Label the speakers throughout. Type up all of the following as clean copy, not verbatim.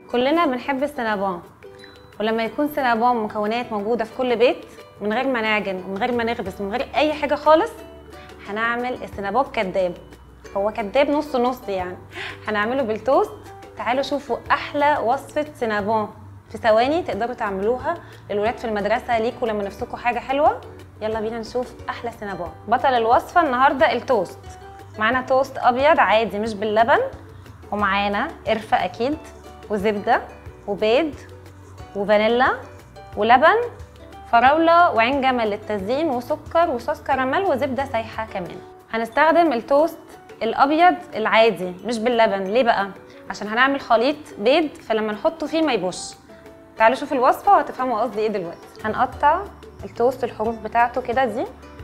Speaker 1: كلنا بنحب السينابون، ولما يكون سينابون مكونات موجودة في كل بيت من غير ما نعجن ومن غير ما نخبز من غير أي حاجة خالص، هنعمل السينابون كداب. هو كداب نص نص يعني. هنعمله بالتوست. تعالوا شوفوا أحلى وصفة سينابون في ثواني تقدروا تعملوها للولاد في المدرسة، ليكوا لما نفسكوا حاجة حلوة. يلا بينا نشوف أحلى سينابون. بطل الوصفة النهاردة التوست. معانا توست أبيض عادي مش باللبن، ومعانا قرفة أكيد، وزبدة وبيض وفانيلا ولبن، فراولة وعين جمل للتزيين، وسكر وصوص كراميل وزبدة سايحة كمان. هنستخدم التوست الأبيض العادي مش باللبن. ليه بقى؟ عشان هنعمل خليط بيض، فلما نحطه فيه ما يبوش. تعالوا شوفوا الوصفة وهتفهموا قصدي ايه دلوقتي. هنقطع التوست الحروف بتاعته كده دي.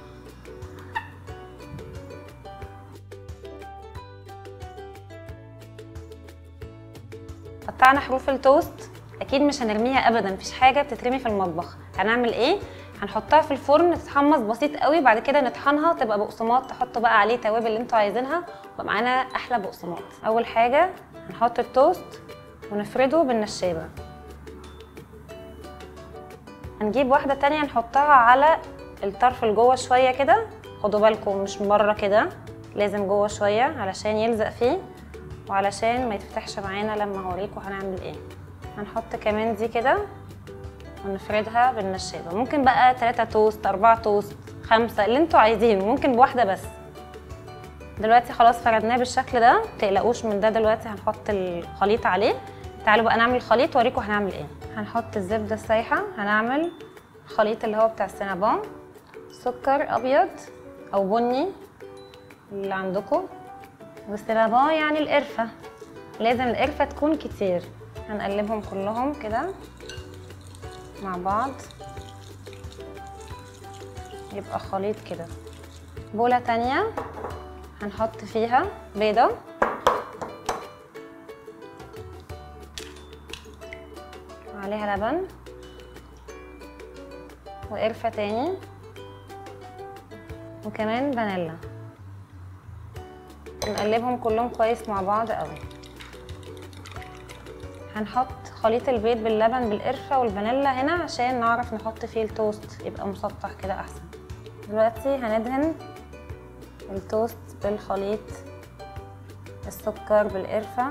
Speaker 1: قطعنا حروف التوست، اكيد مش هنرميها ابدا، مفيش حاجه بتترمي في المطبخ. هنعمل ايه؟ هنحطها في الفرن تتحمص بسيط قوي، بعد كده نطحنها تبقى بقسماط، تحطوا بقى عليه توابل اللي انتوا عايزينها ويبقى معانا احلى بقسماط. اول حاجه هنحط التوست ونفرده بالنشابه. هنجيب واحده تانية نحطها على الطرف لجوه شويه كده، خدوا بالكم مش من بره كده، لازم جوه شويه علشان يلزق فيه وعلشان ما يتفتحش معانا لما هوريكم هنعمل ايه. هنحط كمان دي كده ونفردها بالنشابه. ممكن بقى 3 توست، 4 توست، 5 اللي انتوا عايزينه، ممكن بواحده بس. دلوقتي خلاص فردناه بالشكل ده، متقلقوش من ده. دلوقتي هنحط الخليط عليه. تعالوا بقى نعمل الخليط واوريكم هنعمل ايه. هنحط الزبده السايحه، هنعمل الخليط اللي هو بتاع السينابون، سكر ابيض او بني اللي عندكم، والسينابون يعني القرفه، لازم القرفه تكون كتير. هنقلبهم كلهم كده مع بعض يبقى خليط كده. بولة تانية هنحط فيها بيضة، عليها لبن وقرفة تاني وكمان فانيلا. نقلبهم كلهم كويس مع بعض قوي. هنحط خليط البيض باللبن بالقرفة والفانيلا هنا عشان نعرف نحط فيه التوست يبقى مسطح كده احسن. دلوقتي هندهن التوست بالخليط السكر بالقرفة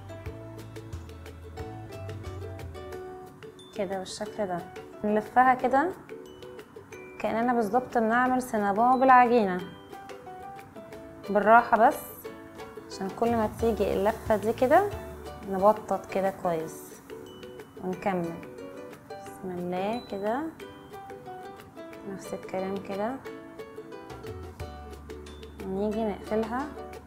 Speaker 1: كده بالشكل ده. نلفها كده كأننا بالظبط بنعمل سينابون بالعجينة، بالراحة بس عشان كل ما تيجي اللفة دي كده نبطط كده كويس ونكمل. بسم الله كده، نفس الكلام كده، ونيجي نقفلها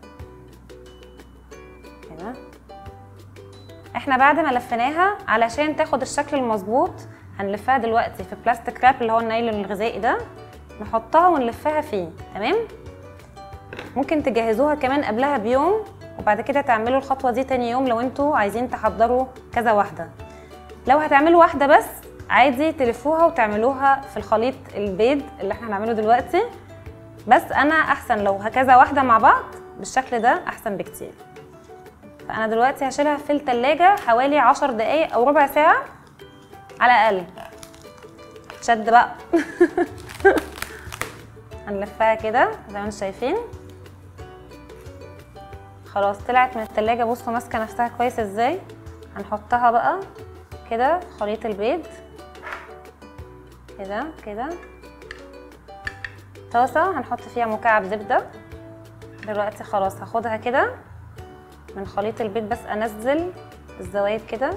Speaker 1: كده. احنا بعد ما لفيناها علشان تاخد الشكل المظبوط هنلفها دلوقتي في بلاستيك راب اللي هو النايلون الغذائي ده، نحطها ونلفها فيه. تمام؟ ممكن تجهزوها كمان قبلها بيوم وبعد كده تعملوا الخطوة دي تاني يوم لو انتوا عايزين تحضروا كذا واحدة. لو هتعملوا واحدة بس عادي تلفوها وتعملوها في الخليط البيض اللي احنا هنعمله دلوقتي، بس انا احسن لو هكذا واحدة مع بعض بالشكل ده احسن بكتير. فانا دلوقتي هشيلها في التلاجة حوالي 10 دقايق او ربع ساعة على الاقل. شد بقى. هنلفها كده زي ما انتم شايفين. خلاص طلعت من التلاجة، بصوا ماسكة نفسها كويس ازاي. هنحطها بقى كده في خليط البيض كده كده. طاسة هنحط فيها مكعب زبدة. دلوقتي خلاص هاخدها كده من خليط البيض، بس انزل الزوايد كده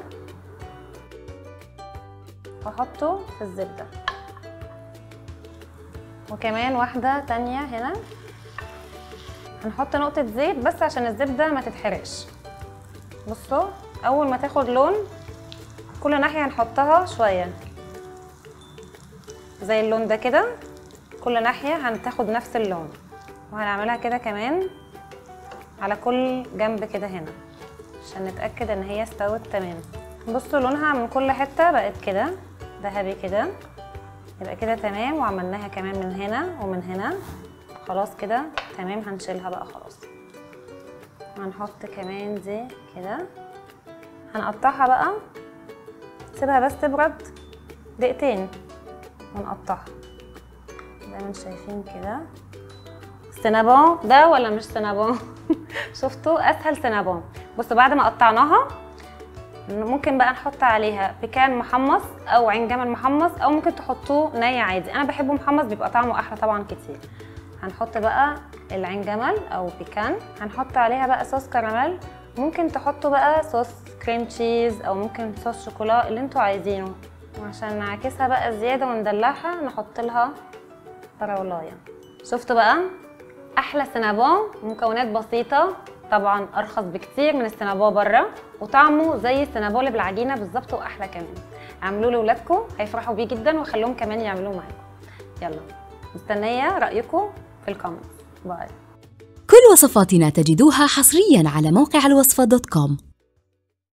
Speaker 1: واحطه في الزبدة. وكمان واحدة تانية هنا هنحط نقطة زيت بس عشان الزبدة ما تتحرقش. بصوا اول ما تاخد لون كل ناحية هنحطها شوية زي اللون ده كده، كل ناحية هتاخد نفس اللون، وهنعملها كده كمان على كل جنب كده هنا عشان نتأكد ان هي استوت تمام. بصوا لونها من كل حتة بقت كده ذهبي كده، يبقى كده تمام. وعملناها كمان من هنا ومن هنا، خلاص كده تمام. هنشيلها بقى خلاص. هنحط كمان دي كده، هنقطعها بقى، سيبها بس تبرد دقيقتين ونقطعها زي ما انتم شايفين كده. سينابون ده ولا مش سينابون؟ شفتوا اسهل سينابون. بصوا بعد ما قطعناها ممكن بقى نحط عليها بيكان محمص او عين جمل محمص، او ممكن تحطوه ني عادي. انا بحبه محمص بيبقى طعمه احلى طبعا كتير. هنحط بقى العين جمل او بيكان، هنحط عليها بقى صوص كراميل، ممكن تحطوا بقى صوص كريم تشيز او ممكن صوص شوكولا اللي انتوا عايزينه. وعشان نعكسها بقى زياده وندلعها نحط لها فراولايه. شفتوا بقى احلى سينابون، مكونات بسيطه طبعا، ارخص بكتير من السينابون بره، وطعمه زي السينابون اللي بالعجينه بالظبط واحلى كمان. اعملوه لاولادكم هيفرحوا بيه جدا، وخلوهم كمان يعملوه معاكم. يلا مستنيه رايكم في الكومنتس. باي.
Speaker 2: كل وصفاتنا تجدوها حصريا على موقع الوصفة.com.